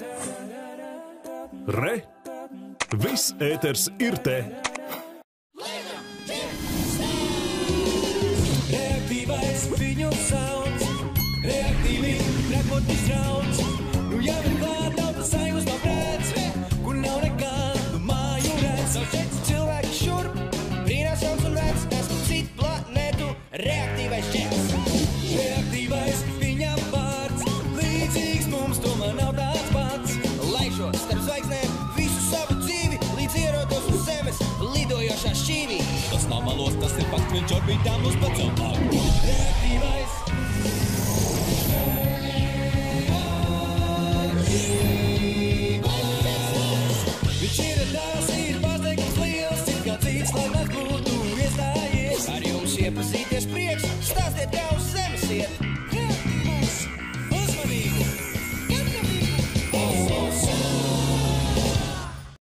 Re! Viss ēters ir te! Reaktīvais viņu sauc, reaktīvi nākotnes rauc. Nu jau ir klāt tautas sajūsma prēc, kur nav nekā, nu māju redz. Saušēc cilvēki šurp, brīnās jauns un vec, esmu citu planetu, reaktīvais ķērs. Reaktīvais viņam vārds, līdzīgs mums tomēr nav tāds pats. Laišot starp zvaigznēm visu savu dzīvi, līdz ierodos uz zemes lidojošā šķīvī. Tas nav malos, tas ir fakts, viņš orbītām uz pacēlāk. Reaktīvais